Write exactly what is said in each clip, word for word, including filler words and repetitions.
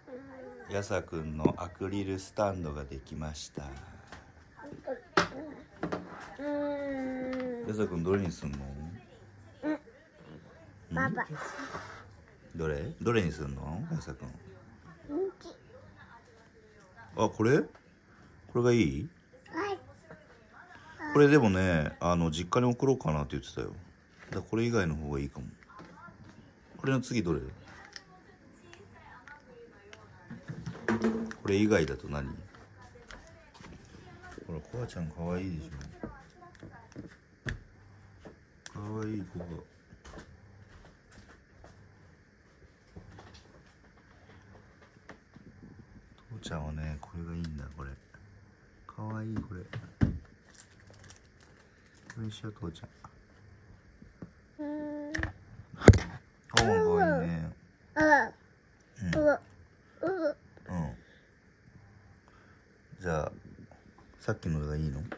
やさくんのアクリルスタンドができました。やさくんどれにすんの？ パパ。 どれ？どれにすんの？やさくん。あ、これ？これがいい？ はい。 これでもね、あの実家に送ろうかなって言ってたよ。だからこれ以外の方がいいかも。これの次どれ？これ以外だと何？ほら、コアちゃんかわいいでしょ。かわいい子が。父ちゃんはね、これがいいんだ。これかわいい。これこれにしよう。父ちゃん。 うん。 あ、かわいいね。 うん。 うん、 うん。 じゃあさっきのがいいの？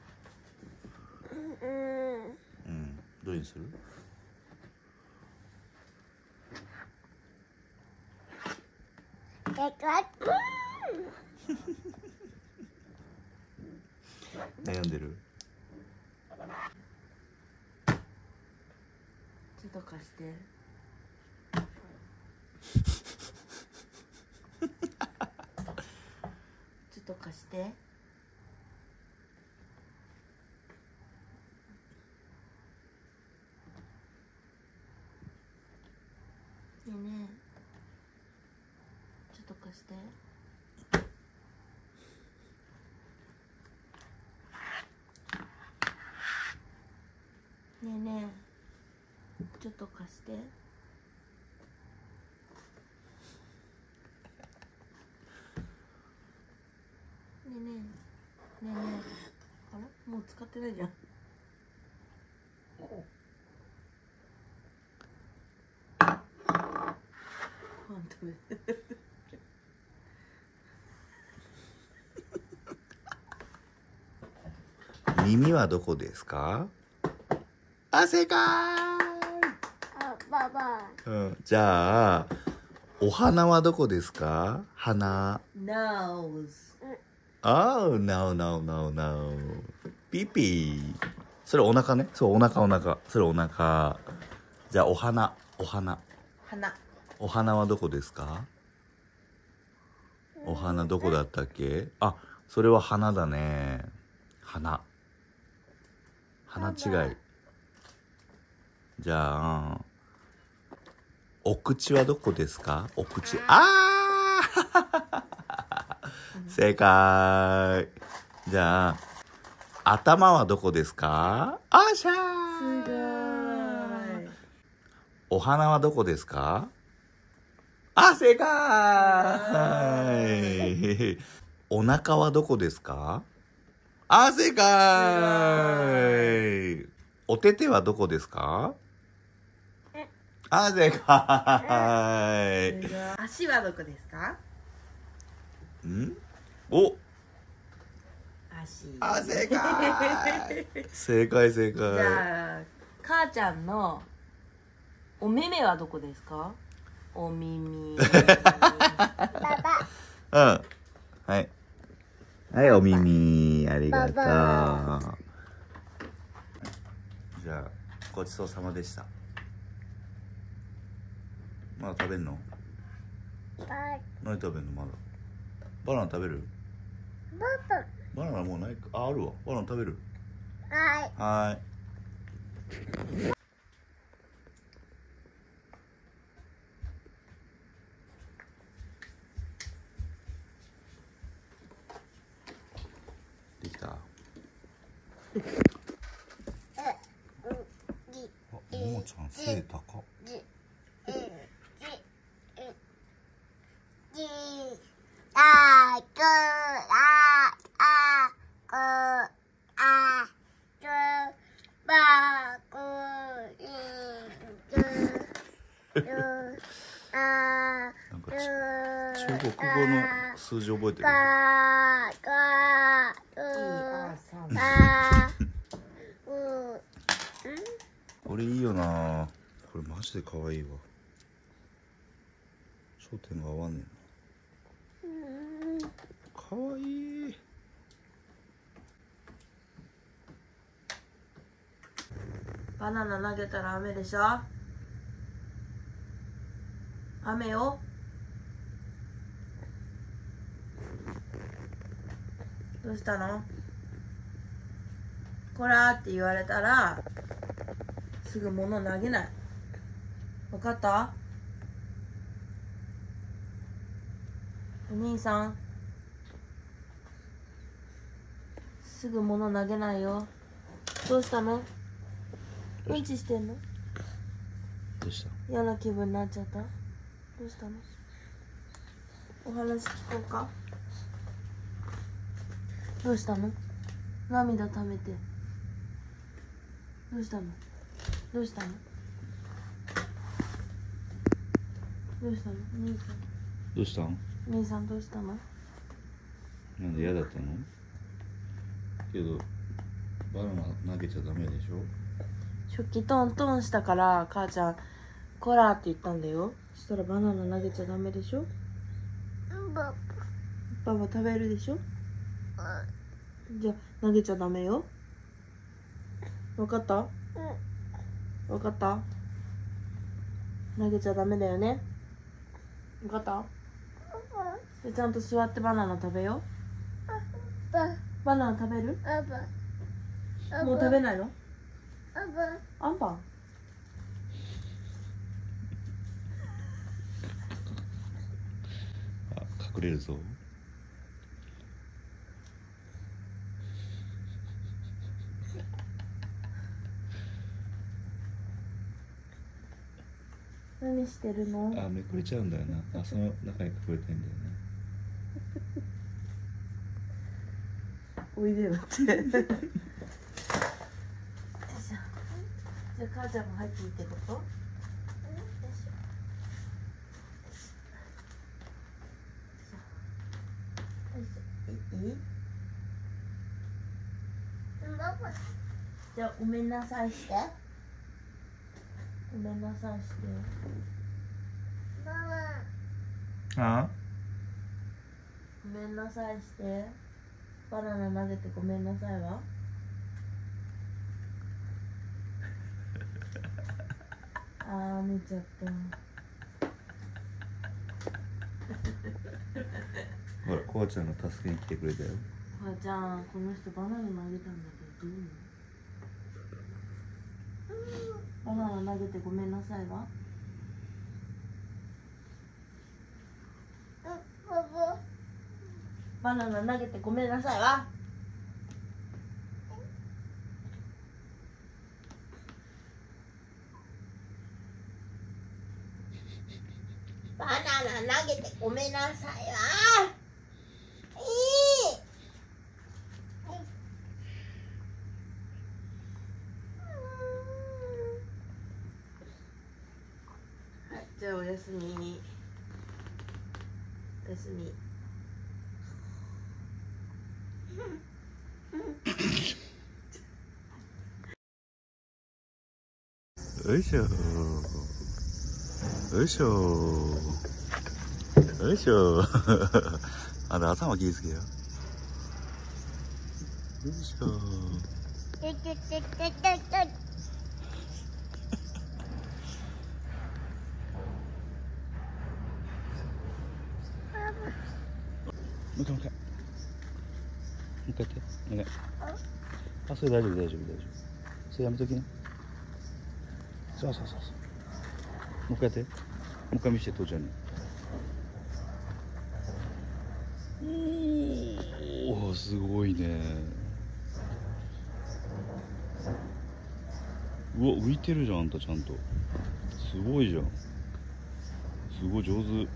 うん。 うん。どれにする？ でかく。 悩んでる？ ちょっと貸して。ちょっと貸して。ねえねえ、ちょっと貸して。ねえねえ、ちょっと貸して。ねえねえ、ねえねえ、あら、もう使ってないじゃん。本当ね。 耳はどこですか？あ、正解。 あ、パパ。 うん、じゃあお花はどこですか？花。 Nose。 あー、no no no no。ピピー。それお腹ね。そう、お腹お腹。それお腹。じゃあお花、お花。 花。 お花はどこですか？お花どこだったっけ？あ、それは花だね。花。花違い。じゃあお口はどこですか？お口。あー正解。じゃあ頭はどこですか？あーしゃー。 すごい。 お花はどこですか？あ、正解。お腹はどこですか？あ、正解。お手手はどこですか？あ、正解。 足はどこですか？ ん？お、 足。 あ、正解。正解正解。 じゃあ母ちゃんのお目目はどこですか？お耳。 パパ。 うん。はい。はい、お耳。ありがとう。 パじゃあ、ごちそうさまでした。まだ食べんの？ はい。 何食べんのまだ？バナナ食べる？ パバナナもうないか。あ、あるわ。バナナ食べる？ パ。はい。 はーい。できた？あ、ももちゃん背高っ。なんかち中国語の数字覚えてる？これいいよな。これマジで可愛いわ。焦点が合わねえな。 バナナ投げたら雨でしょ。雨よ。どうしたの？こらーって言われたらすぐ物投げない。わかった？お兄さん、すぐ物投げないよ。どうしたの？うんちしてんの？ どうした？ 嫌な気分になっちゃった？どうしたの？お話聞こうか。どうしたの？涙ためて。どうしたの？どうしたの？どうしたの？兄さん。 どうしたん？ 兄さんどうしたの？ なんで嫌だったの？けどバナナ投げちゃダメでしょ。 食器トントンしたから母ちゃん「こら」って言ったんだよ。そしたらバナナ投げちゃダメでしょ。 パパパ食べるでしょ。じゃあ投げちゃダメよ。わかった？わかった？投げちゃダメだよね。わかった？でちゃんと座ってバナナ食べよう。バナナ食べる？もう食べないの？あんパン？ あ、隠れるぞ。 何してるの？ あ、めくれちゃうんだよな。あ、その中に隠れてんだよね。 おいでよってよいしょ。じゃあ母ちゃんも入っていいってこと？よいしょ。よいしょ。いい？じゃあごめんなさいして。ごめんなさいして。 あ？ ごめんなさいして。バナナ投げてごめんなさいは？あー寝ちゃった。 ほら、こうちゃんが助けに来てくれたよ。 母ちゃん、この人バナナ投げたんだけどどう？バナナ投げてごめんなさいは？バナナ投げてごめんなさいわ。バナナ投げてごめんなさいわ。いい。はい、じゃあおやすみ。おやすみ。 よいしょ。よいしょ。よいしょ。あんた頭気ぃつけよ。よいしょ。もう一回もう一回。もう一回やって。お願い。あ、それ大丈夫大丈夫大丈夫。それやめときな。そうそうそうそう。もう一回やって。もう一回見せて、父ちゃんに。おお、すごいね。うわ、浮いてるじゃん、あんたちゃんと。すごいじゃん。すごい上手。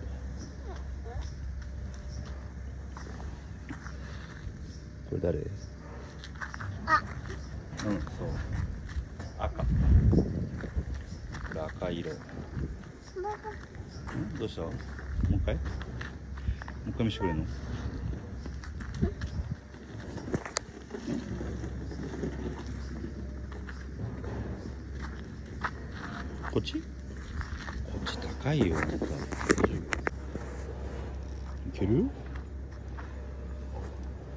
これ誰？ あ、 うん、そう。赤。これ赤色。ん？どうした？もう一回？もう一回見せてくれんの？こっち？こっち高いよ、あんた。大丈夫？いける？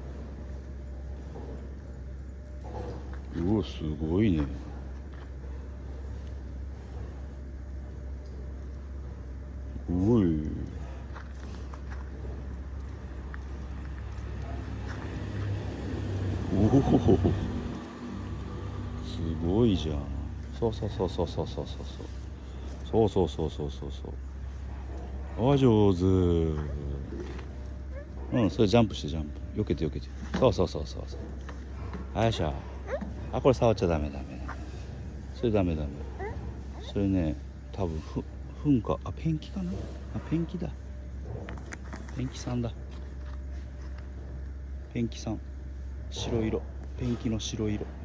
うわ、すごいね。 ごい。おお、すごいじゃん。そうそうそうそうそうそうそうそうそうそうそうそうそう。あ、上手。うん、それジャンプしてジャンプ。避けて避けて。そうそうそうそうそう。あやしゃ。あ、これ触っちゃダメダメダメ。それダメダメ。それね、多分ふ、ふんか。あ、ペンキかな。あ、ペンキだ。ペンキさんだ。ペンキさん。白色。ペンキの白色。